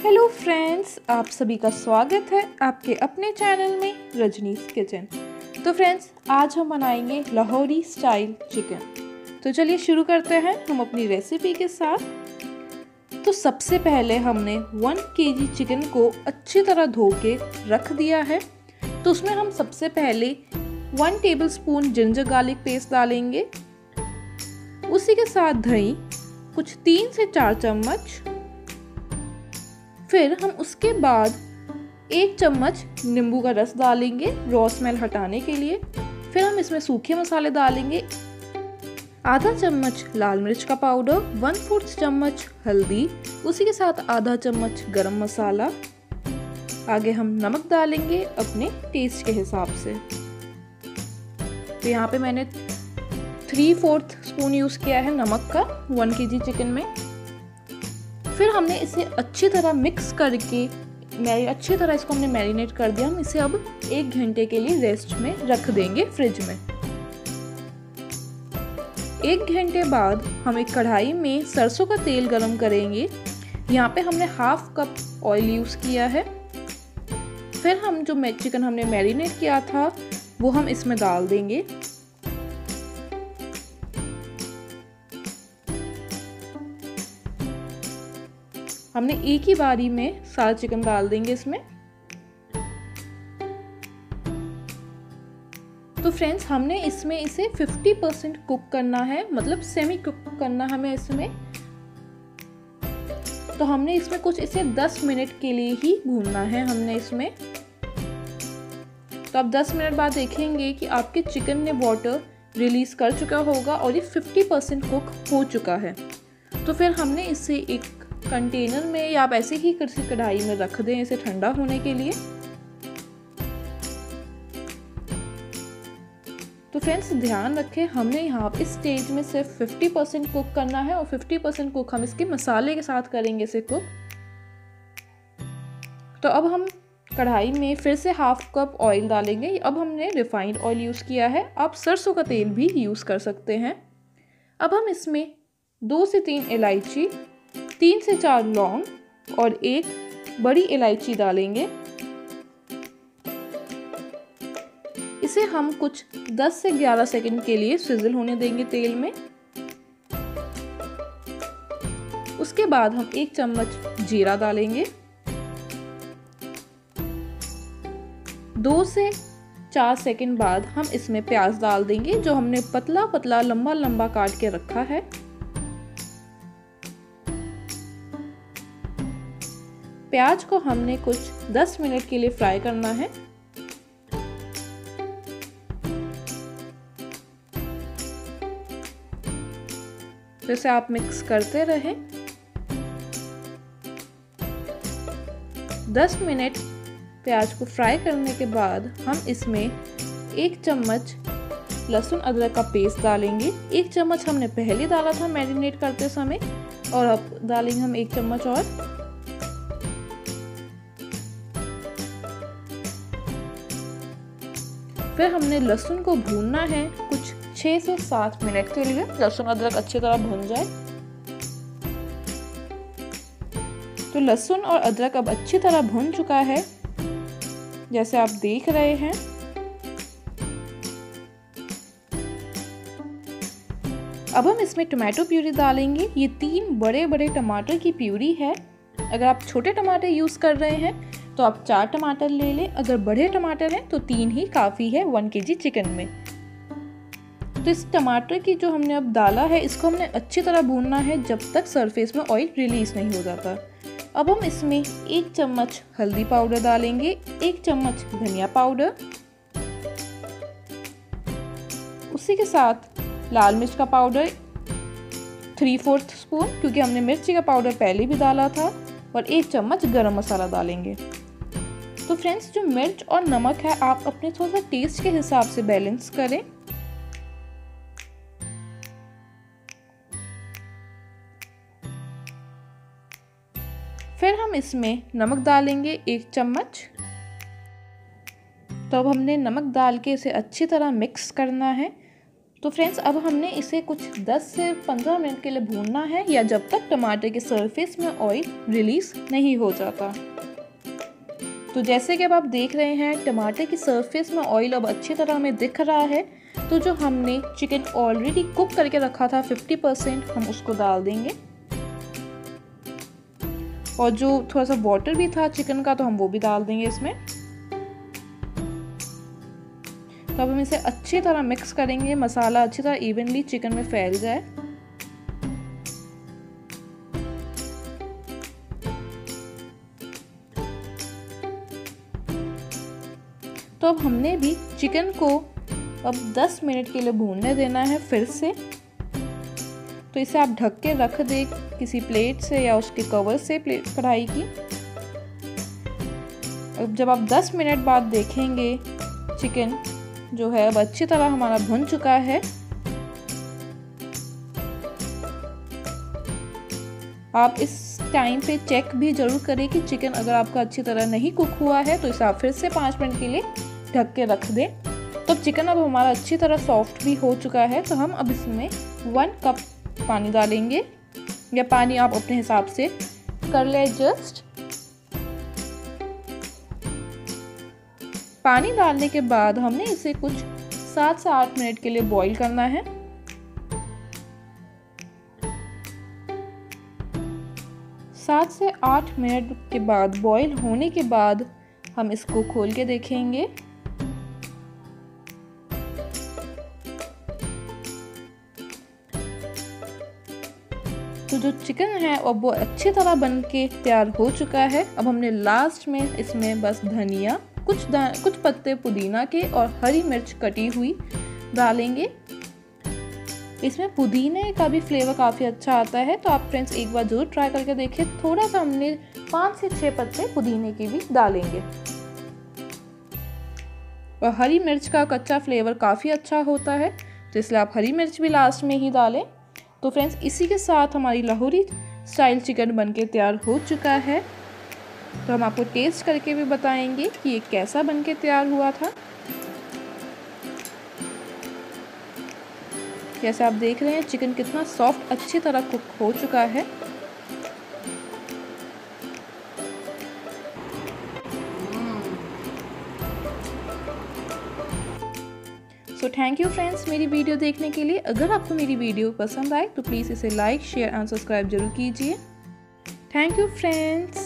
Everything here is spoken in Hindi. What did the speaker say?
हेलो फ्रेंड्स, आप सभी का स्वागत है आपके अपने चैनल में रजनीस किचन। तो फ्रेंड्स, आज हम बनाएंगे लाहौरी स्टाइल चिकन। तो चलिए शुरू करते हैं हम अपनी रेसिपी के साथ। तो सबसे पहले हमने 1 kg चिकन को अच्छी तरह धो के रख दिया है। तो उसमें हम सबसे पहले 1 टेबलस्पून जिंजर गार्लिक पेस्ट डालेंगे। उसी के साथ दही कुछ 3 से 4 चम्मच। फिर हम उसके बाद 1 चम्मच नींबू का रस डालेंगे रॉ स्मेल हटाने के लिए। फिर हम इसमें सूखे मसाले डालेंगे, आधा चम्मच लाल मिर्च का पाउडर, 1/4 चम्मच हल्दी, उसी के साथ आधा चम्मच गरम मसाला। आगे हम नमक डालेंगे अपने टेस्ट के हिसाब से। तो यहाँ पे मैंने 3/4 स्पून यूज़ किया है नमक का 1 kg चिकन में। फिर हमने इसे अच्छी तरह मिक्स करके अच्छी तरह इसको हमने मैरिनेट कर दिया। हम इसे अब 1 घंटे के लिए रेस्ट में रख देंगे फ्रिज में। 1 घंटे बाद हम एक कढ़ाई में सरसों का तेल गरम करेंगे। यहाँ पे हमने 1/2 कप ऑयल यूज़ किया है। फिर हम जो चिकन हमने मैरिनेट किया था वो हम इसमें डाल देंगे। हमने एक ही बारी में सारा चिकन डाल देंगे इसमें। तो फ्रेंड्स, हमने इसमें इसे 50% कुक करना है, मतलब सेमी कुक करना हमें इसमें। तो हमने इसमें कुछ इसे 10 मिनट के लिए ही भूनना है हमने इसमें। तो आप 10 मिनट बाद देखेंगे कि आपके चिकन ने वाटर रिलीज कर चुका होगा और ये 50% कुक हो चुका है। तो फिर हमने इसे एक कंटेनर में या आप ऐसे ही किसी कढ़ाई में रख दें इसे ठंडा होने के लिए। तो फ्रेंड्स, ध्यान रखें, हमने यहाँ इस स्टेज में सिर्फ 50% कुक करना है और 50% कुक हम इसके मसाले के साथ करेंगे इसे कुक। तो अब हम कढ़ाई में फिर से 1/2 कप ऑयल डालेंगे। अब हमने रिफाइंड ऑयल यूज़ किया है, आप सरसों का तेल भी यूज़ कर सकते हैं। अब हम इसमें 2 से 3 इलायची, 3 से 4 लौंग और 1 बड़ी इलायची डालेंगे। इसे हम कुछ 10 से 11 सेकंड के लिए सिजल होने देंगे तेल में। उसके बाद हम 1 चम्मच जीरा डालेंगे। 2 से 4 सेकंड बाद हम इसमें प्याज डाल देंगे जो हमने पतला पतला लंबा लंबा काट के रखा है। प्याज को हमने कुछ 10 मिनट के लिए फ्राई करना है। तो इसे आप मिक्स करते रहें। 10 मिनट प्याज को फ्राई करने के बाद हम इसमें 1 चम्मच लहसुन अदरक का पेस्ट डालेंगे। 1 चम्मच हमने पहले डाला था मैरिनेट करते समय और अब डालेंगे हम 1 चम्मच और। फिर हमने लहसुन को भूनना है कुछ 6 से 7 मिनट के लिए, लहसुन अदरक अच्छी तरह भून जाए। तो लहसुन और अदरक अब अच्छी तरह भून चुका है, जैसे आप देख रहे हैं। अब हम इसमें टोमेटो प्यूरी डालेंगे। ये 3 बड़े बड़े टमाटर की प्यूरी है। अगर आप छोटे टमाटर यूज़ कर रहे हैं तो आप 4 टमाटर ले लें। अगर बड़े टमाटर हैं तो 3 ही काफ़ी है 1 kg चिकन में। तो इस टमाटर की जो हमने अब डाला है इसको हमने अच्छी तरह भूनना है जब तक सरफेस में ऑयल रिलीज नहीं हो जाता। अब हम इसमें 1 चम्मच हल्दी पाउडर डालेंगे, 1 चम्मच धनिया पाउडर, उसी के साथ लाल मिर्च का पाउडर 3/4 स्पून, क्योंकि हमने मिर्ची का पाउडर पहले भी डाला था, और 1 चम्मच गरम मसाला डालेंगे। तो फ्रेंड्स, जो मिर्च और नमक है आप अपने थोड़ा सा टेस्ट के हिसाब से बैलेंस करें। फिर हम इसमें नमक डालेंगे 1 चम्मच। तो अब हमने नमक डाल के इसे अच्छी तरह मिक्स करना है। तो फ्रेंड्स अब हमने इसे कुछ 10 से 15 मिनट के लिए भूनना है, या जब तक टमाटर के सरफेस में ऑयल रिलीज नहीं हो जाता। तो जैसे कि अब आप देख रहे हैं टमाटर की सरफेस में ऑयल अब अच्छी तरह हमें दिख रहा है। तो जो हमने चिकन ऑलरेडी कुक करके रखा था 50%, हम उसको डाल देंगे। और जो थोड़ा सा वाटर भी था चिकन का, तो हम वो भी डाल देंगे इसमें। तो अब हम इसे अच्छी तरह मिक्स करेंगे, मसाला अच्छी तरह इवनली चिकन में फैल जाए। तो अब हमने भी चिकन को अब 10 मिनट के लिए भूनने देना है फिर से। तो इसे आप ढक के रख दें किसी प्लेट से या उसके कवर से कढ़ाई की। अब जब आप 10 मिनट बाद देखेंगे चिकन जो है अब अच्छी तरह हमारा भुन चुका है। आप इस टाइम पे चेक भी जरूर करें कि चिकन अगर आपका अच्छी तरह नहीं कुक हुआ है तो इसे आप फिर से 5 मिनट के लिए ढक के रख दें। तो चिकन अब हमारा अच्छी तरह सॉफ्ट भी हो चुका है। तो हम अब इसमें 1 कप पानी डालेंगे, या पानी आप अपने हिसाब से कर ले एडजस्ट। पानी डालने के बाद हमने इसे कुछ 7 से 8 मिनट के लिए बॉईल करना है। 7 से 8 मिनट के बाद बॉईल होने के बाद हम इसको खोल के देखेंगे। तो जो चिकन है अब वो अच्छी तरह बन के तैयार हो चुका है। अब हमने लास्ट में इसमें बस धनिया, कुछ पत्ते पुदीना के और हरी मिर्च कटी हुई डालेंगे। इसमें पुदीने का भी फ्लेवर काफ़ी अच्छा आता है। तो आप फ्रेंड्स एक बार जरूर ट्राई करके देखिए। थोड़ा सा हमने 5 से 6 पत्ते पुदीने के भी डालेंगे। और हरी मिर्च का कच्चा फ्लेवर काफ़ी अच्छा होता है, तो इसलिए आप हरी मिर्च भी लास्ट में ही डालें। तो फ्रेंड्स इसी के साथ हमारी लाहौरी स्टाइल चिकन बनके तैयार हो चुका है। तो हम आपको टेस्ट करके भी बताएंगे कि ये कैसा बनके तैयार हुआ था। जैसे आप देख रहे हैं चिकन कितना सॉफ्ट अच्छी तरह कुक हो चुका है। सो थैंक यू फ्रेंड्स मेरी वीडियो देखने के लिए। अगर आपको मेरी वीडियो पसंद आए तो प्लीज़ इसे लाइक, शेयर एंड सब्सक्राइब जरूर कीजिए। Thank you friends.